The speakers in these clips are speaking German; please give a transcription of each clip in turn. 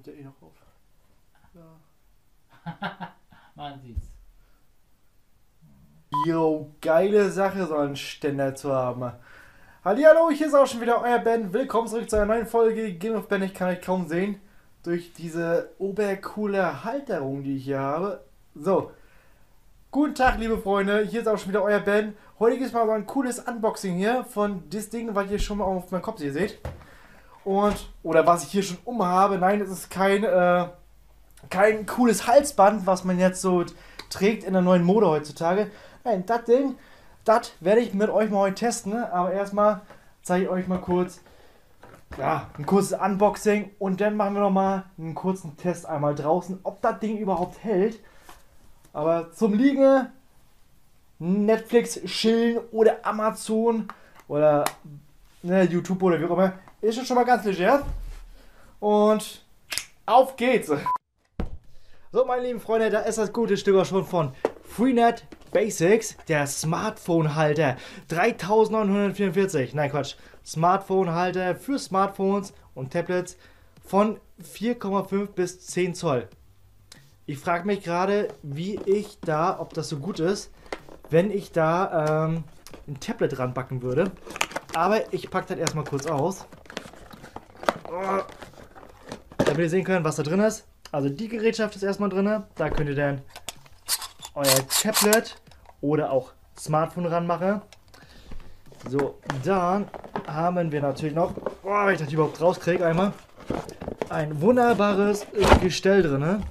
nimmt ja eh noch auf. Ja. Man sieht's. Jo, geile Sache, so einen Ständer zu haben. Hallihallo, hier ist auch schon wieder euer Ben. Willkommen zurück zu einer neuen Folge Game of Ben. Ich kann euch kaum sehen durch diese obercoole Halterung, die ich hier habe. So, guten Tag, liebe Freunde. Hier ist auch schon wieder euer Ben. Heute gibt es mal so ein cooles Unboxing hier von das Ding, was ihr schon mal auf meinem Kopf hier seht. Oder was ich hier schon umhabe. Nein, es ist kein cooles Halsband, was man jetzt so trägt in der neuen Mode heutzutage. Nein, das Ding, das werde ich mit euch mal heute testen. Ne? Aber erstmal zeige ich euch mal kurz, ein kurzes Unboxing und dann machen wir noch mal einen kurzen Test einmal draußen, ob das Ding überhaupt hält. Aber zum Liegen, Netflix, Chillen oder Amazon oder YouTube oder wie auch immer, ist schon mal ganz leger. Und auf geht's! So, meine lieben Freunde, da ist das gute Stück auch schon von Freenet Basics, der Smartphone-Halter. 3944. Nein, Quatsch. Smartphone-Halter für Smartphones und Tablets von 4,5 bis 10 Zoll. Ich frage mich gerade, ob das so gut ist, wenn ich da ein Tablet ranbacken würde. Aber ich packe das erstmal kurz aus. Damit ihr sehen könnt, was da drin ist. Also die Gerätschaft ist erstmal drin. Da könnt ihr dann euer Tablet oder auch Smartphone ranmachen. So, dann haben wir natürlich noch, wenn ich das überhaupt rauskriege, einmal ein wunderbares Gestell drin.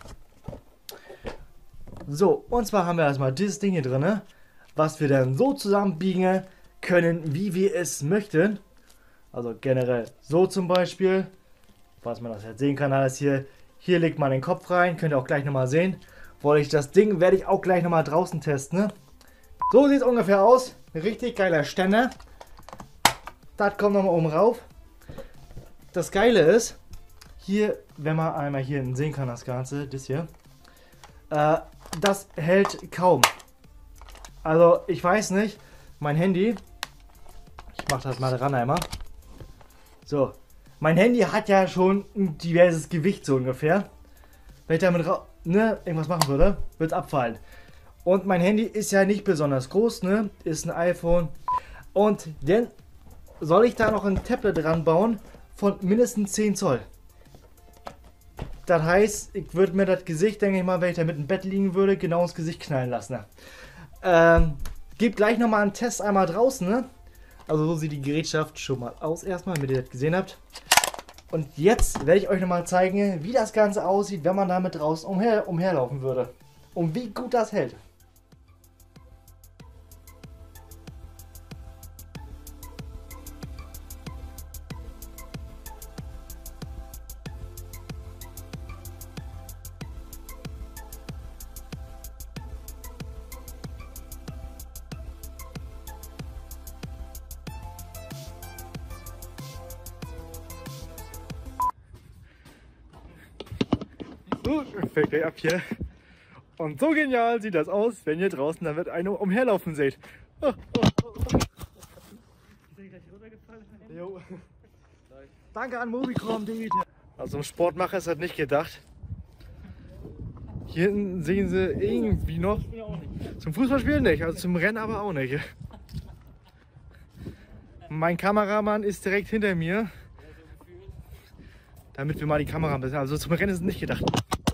So, und zwar haben wir erstmal dieses Ding hier drin, was wir dann so zusammenbiegen können, wie wir es möchten. Also generell so zum Beispiel, was man das jetzt sehen kann, alles hier. Hier legt man den Kopf rein, könnt ihr auch gleich nochmal sehen. Das Ding werde ich auch gleich nochmal draußen testen. Ne? So sieht es ungefähr aus. Richtig geiler Ständer. Das kommt nochmal oben rauf. Das Geile ist, hier, wenn man einmal hier sehen kann, das Ganze, das hier, das hält kaum. Also ich weiß nicht, mein Handy, ich mache das mal ran einmal. So. Mein Handy hat ja schon ein diverses Gewicht so ungefähr. Wenn ich damit irgendwas machen würde, wird es abfallen. Und mein Handy ist ja nicht besonders groß, ne? Ist ein iPhone. Und dann soll ich da noch ein Tablet dran bauen von mindestens 10 Zoll. Das heißt, ich würde mir das Gesicht, denke ich mal, wenn ich da mit im Bett liegen würde, genau ins Gesicht knallen lassen. Ne? Gib gleich nochmal einen Test einmal draußen, ne? Also so sieht die Gerätschaft schon mal aus erstmal, damit ihr das gesehen habt. Und jetzt werde ich euch nochmal zeigen, wie das Ganze aussieht, wenn man damit draußen umherlaufen würde. Und wie gut das hält. Fällt gleich ab hier. Und so genial sieht das aus, wenn ihr draußen damit eine umherlaufen seht. Jo. Danke an Movicom.de. Also im Sportmacher ist das nicht gedacht. Hier hinten sehen sie irgendwie noch. Zum Fußballspielen nicht, also zum Rennen aber auch nicht. Mein Kameramann ist direkt hinter mir. Damit wir mal die Kamera ein bisschen. Also zum Rennen ist es nicht gedacht.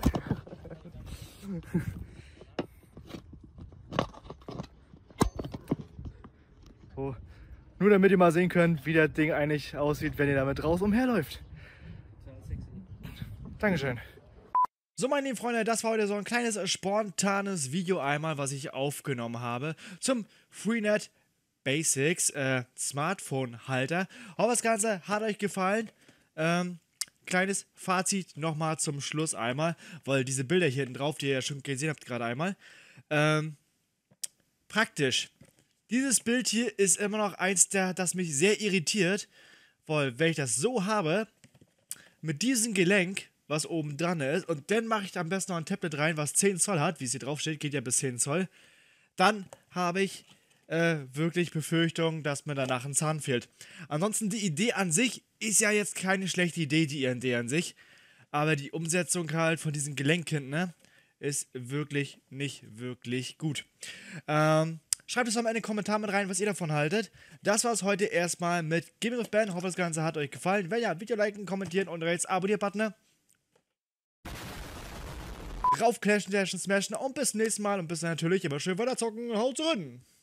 So, nur damit ihr mal sehen könnt, wie das Ding eigentlich aussieht, wenn ihr damit raus umherläuft. Dankeschön. So, meine lieben Freunde, das war heute so ein kleines spontanes Video einmal, was ich aufgenommen habe zum Freenet Basics Smartphone-Halter. Hoffe, das Ganze hat euch gefallen. Kleines Fazit nochmal zum Schluss einmal, weil diese Bilder hier hinten drauf, die ihr ja schon gesehen habt gerade einmal, praktisch. Dieses Bild hier ist immer noch eins, das mich sehr irritiert, weil wenn ich das so habe, mit diesem Gelenk, was oben dran ist, und dann mache ich am besten noch ein Tablet rein, was 10 Zoll hat, wie es hier drauf steht, geht ja bis 10 Zoll, dann habe ich wirklich Befürchtung, dass mir danach ein Zahn fehlt. Ansonsten die Idee an sich ist ja jetzt keine schlechte Idee, die Idee an sich. aber die Umsetzung halt von diesem Gelenkkind, ne, ist wirklich nicht wirklich gut. Schreibt es mal in den Kommentaren mit rein, was ihr davon haltet. Das war es heute erstmal mit Gaming of Ben. Hoffe, das Ganze hat euch gefallen. Wenn ja, Video liken, kommentieren und rechts Abonnier-Button. Rauf, clashen, dashen, smashen und bis zum nächsten Mal und bis dann natürlich immer schön weiter zocken. Haut rein!